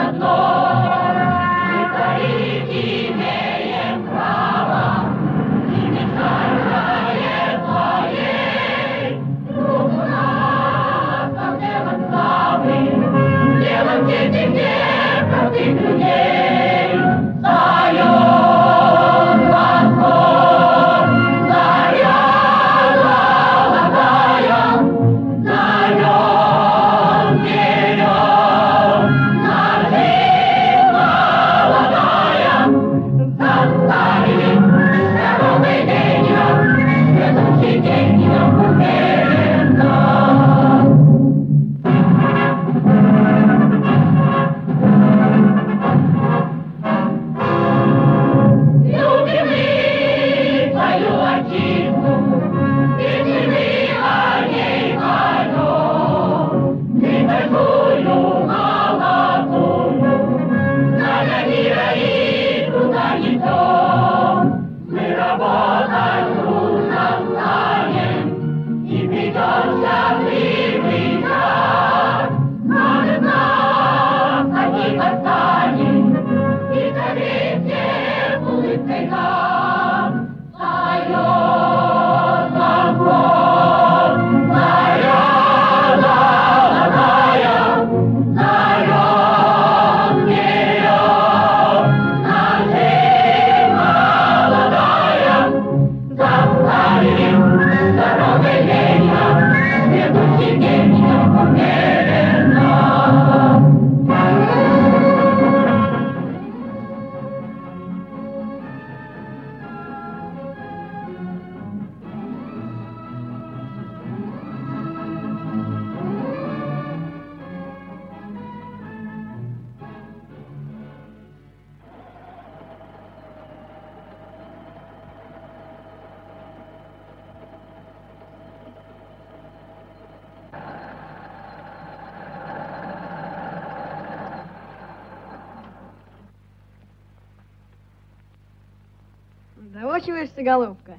Доучиваешься, голубка?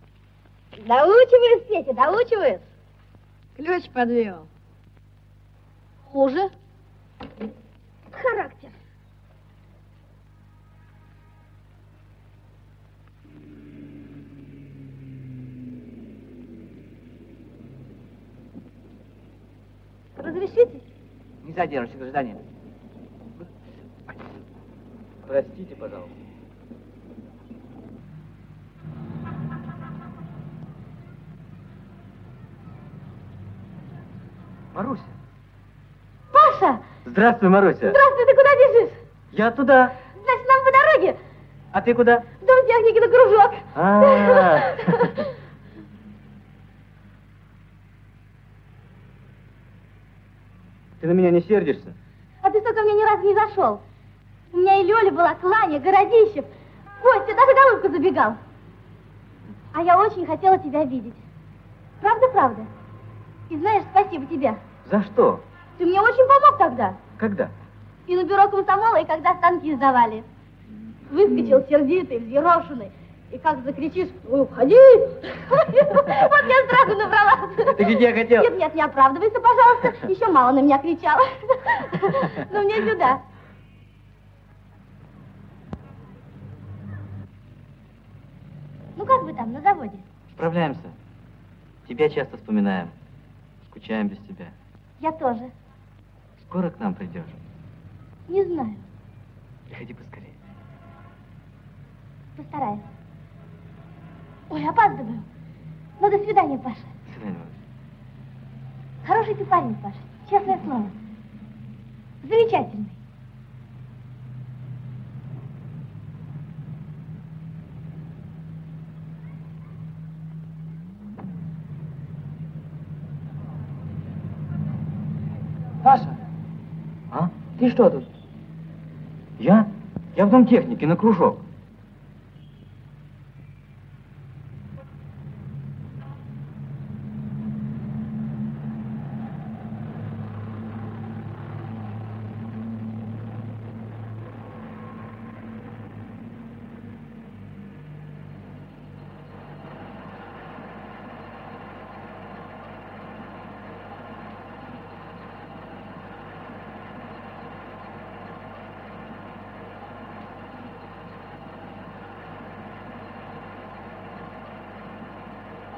Доучиваюсь, Петя, доучиваюсь. Ключ подвел. Хуже. Характер. Разрешите? Не задержите гражданин. Простите, пожалуйста. Маруся. Паша! Здравствуй, Маруся. Здравствуй, ты куда бежишь? Я туда. Значит, нам по дороге. А ты куда? В дом техники на кружок. А-а-а. Ты на меня не сердишься? А ты что, ко мне ни разу не зашел? У меня и Лёля была, Кланя, Городищев. Костя, даже голубка забегал. А я очень хотела тебя видеть. Правда-правда? И знаешь, спасибо тебе. За что? Ты мне очень помог тогда. Когда? И на бюро комсомола, и когда станки сдавали. Выскочил сердитый, взъерошенный. И как закричишь, ой, уходи! Вот я сразу набрала. Ты где хотел? Нет, нет, не оправдывайся, пожалуйста. Еще мало на меня кричала. Но мне сюда. Ну как вы там, на заводе? Справляемся. Тебя часто вспоминаем. Скучаем без тебя. Я тоже. Скоро к нам придешь? Не знаю. Приходи поскорее. Постараюсь. Ой, опаздываю. Ну, до свидания, Паша. До свидания, Маруся. Хороший ты парень, Паша. Честное слово. Замечательный. Паша, А? ты что тут? Я? Я в дом техники, на кружок.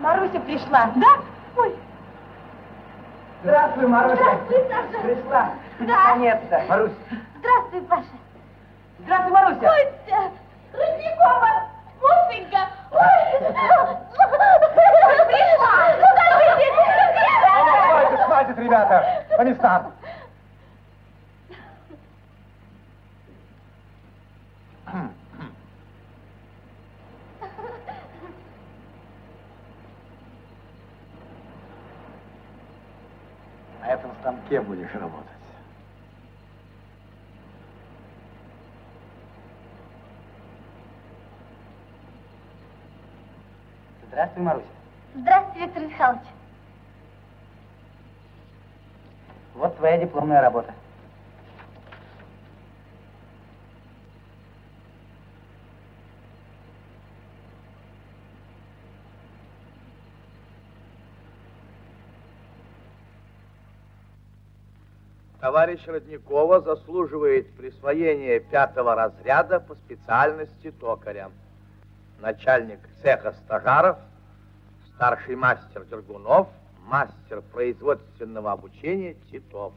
Маруся пришла. Да? Ой. Здравствуй, Маруся. Здравствуй, Саша. Пришла. Да. Наконец-то. Маруся. Здравствуй, Паша. Здравствуй, Маруся. Костя. Родникова. Мусенька. Ой. Пришла. Хватит, хватит, ребята. По местам. На этом станке будешь работать. Здравствуй, Маруся. Здравствуй, Виктор Михайлович. Вот твоя дипломная работа. Товарищ Родникова заслуживает присвоения пятого разряда по специальности токаря. Начальник цеха стажаров, старший мастер Дергунов, мастер производственного обучения Титов.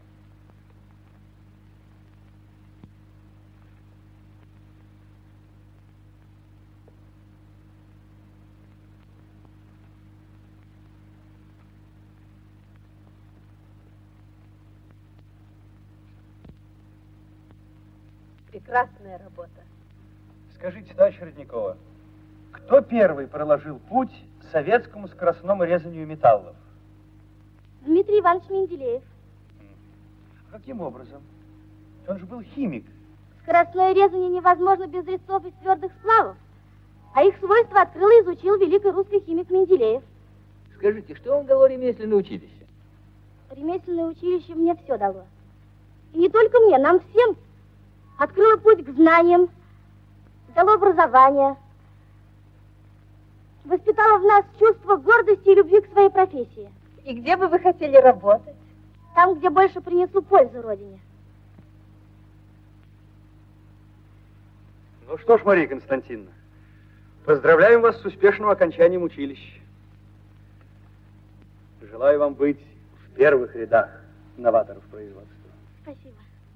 Прекрасная работа. Скажите, товарищ Родникова, кто первый проложил путь советскому скоростному резанию металлов? Дмитрий Иванович Менделеев. Каким образом? Он же был химик. Скоростное резание невозможно без резцов из твердых сплавов. А их свойства открыл и изучил великий русский химик Менделеев. Скажите, что вам дало ремесленное училище? Ремесленное училище мне все дало. И не только мне, нам всем. Открыло путь к знаниям, дало образование, воспитало в нас чувство гордости и любви к своей профессии. И где бы вы хотели работать? Там, где больше принесу пользу Родине. Ну что ж, Мария Константиновна, поздравляем вас с успешным окончанием училища. Желаю вам быть в первых рядах новаторов производства. Спасибо.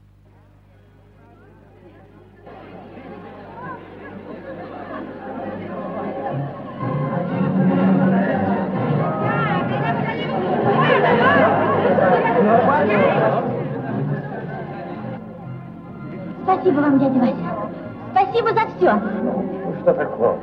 Спасибо вам, дядя Вася. Спасибо за все. Ну что такое?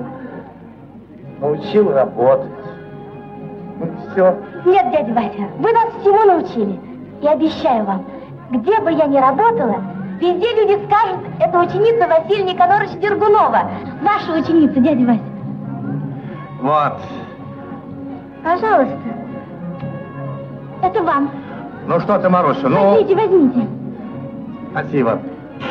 Научил работать. Ну все. Нет, дядя Вася, вы нас всему научили. И обещаю вам, где бы я ни работала, везде люди скажут, это ученица Василия Никоноровича Дергунова. Ваша ученица, дядя Вася. Вот. Пожалуйста. Это вам. Ну что ты, Маруся, ну... Возьмите, возьмите. Спасибо.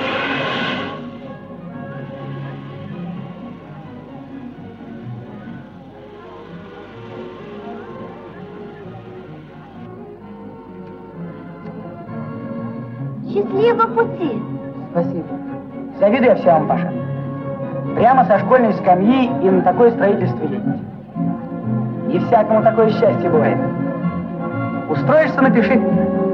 Счастливого пути. Спасибо. Завидую я всем вам, Паша. Прямо со школьной скамьи и на такое строительство едете. Не всякому такое счастье бывает. Устроишься, напиши.